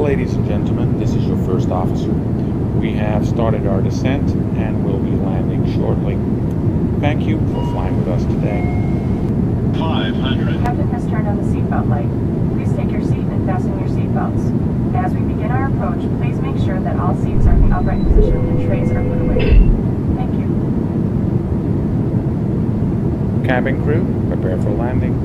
Ladies and gentlemen, this is your first officer. We have started our descent and will be landing shortly. Thank you for flying with us today. 500. The captain has turned on the seatbelt light. Please take your seat and fasten your seatbelts. As we begin our approach, please make sure that all seats are in the upright position and trays are put away. Thank you. Cabin crew, prepare for landing.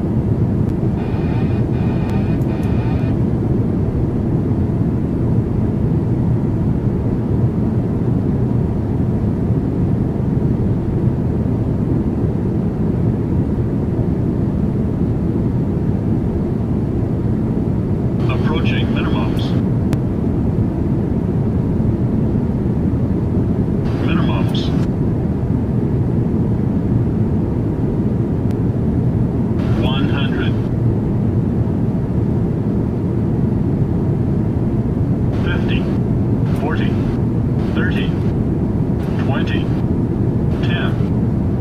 Approaching minimums. Minimums. 100. 50. 40. 30. 20. 10.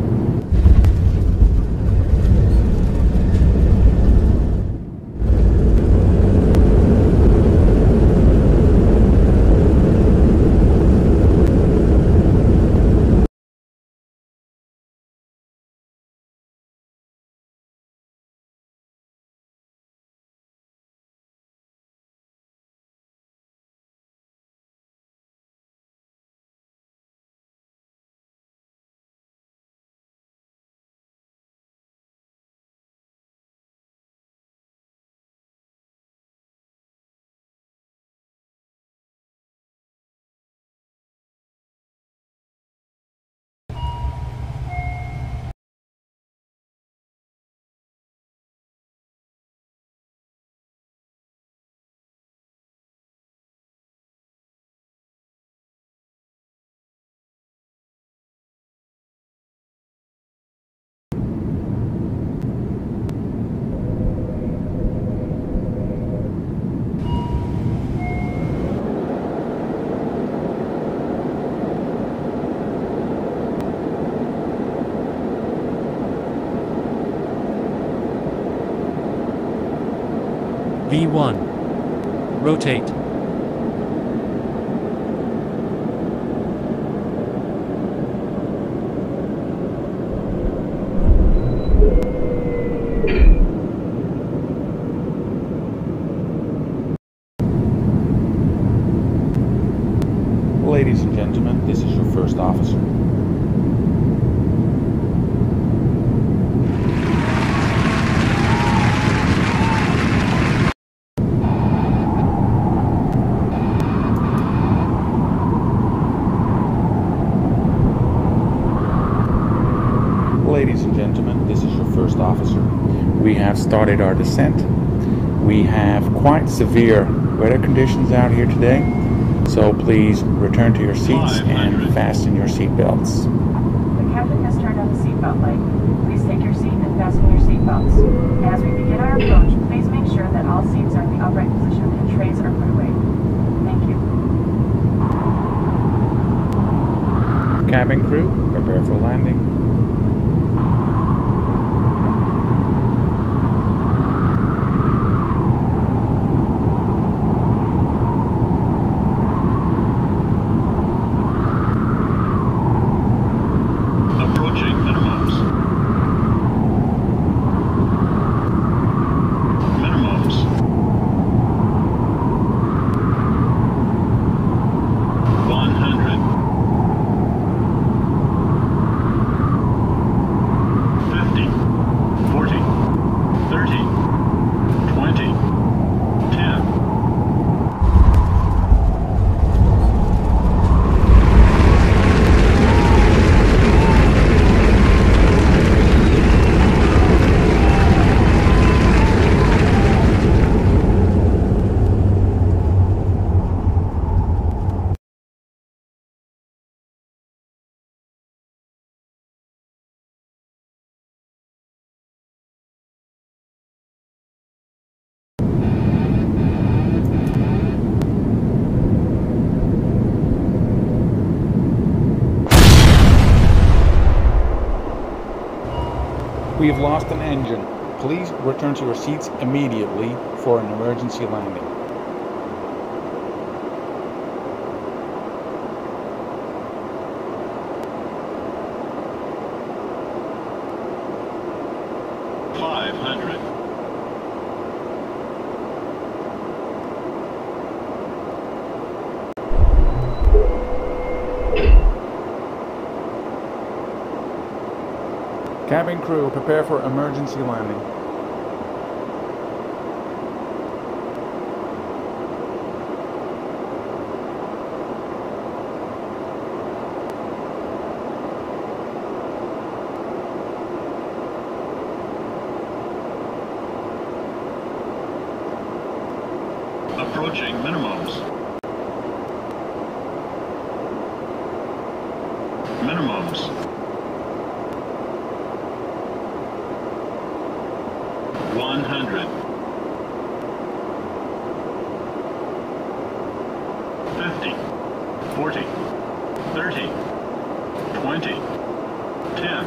V1. Rotate. Ladies and gentlemen, this is your first officer. Ladies and gentlemen, this is your first officer. We have started our descent. We have quite severe weather conditions out here today, so please return to your seats and fasten your seat belts. The captain has turned on the seatbelt light. Please take your seat and fasten your seatbelts. As we begin our approach, please make sure that all seats are in the upright position and trays are put away. Thank you. Cabin crew, prepare for landing. Approaching minimums. Minimums. 100. 50. 40. 30. 20. 10. We have lost an engine. Please return to your seats immediately for an emergency landing. Cabin crew, prepare for emergency landing. Approaching minimums. Minimums. 100. 50. 40. 30. 20. 10.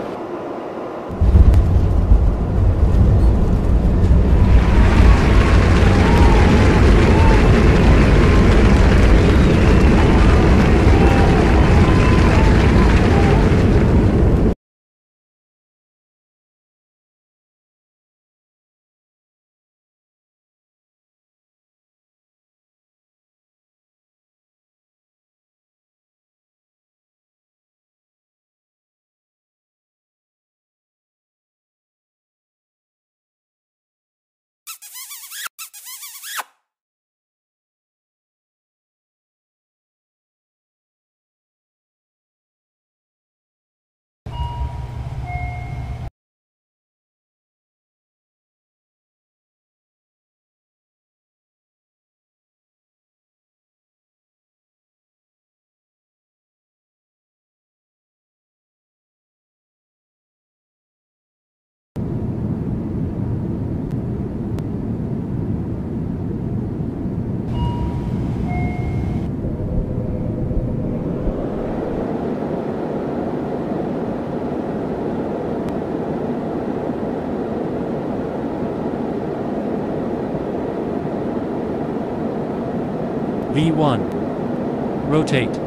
V1. Rotate.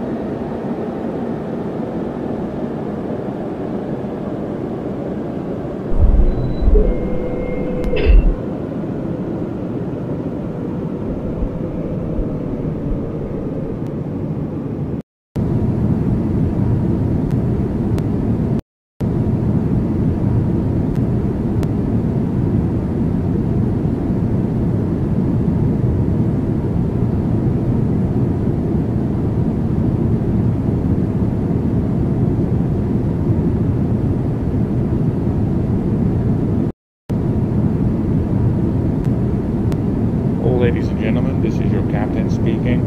Ladies and gentlemen, this is your captain speaking.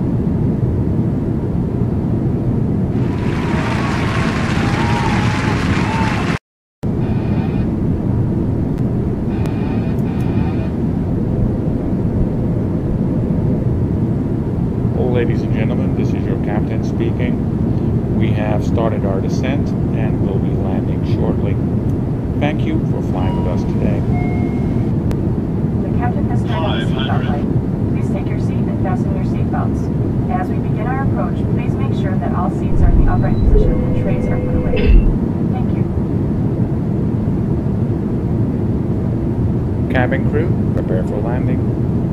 Ladies and gentlemen, this is your captain speaking. We have started our descent and will be landing shortly. Thank you for flying with us today. The captain has turned on the seatbelt light. Please take your seat and fasten your seatbelts. As we begin our approach, please make sure that all seats are in the upright position and trays are put away. Thank you. Cabin crew, prepare for landing.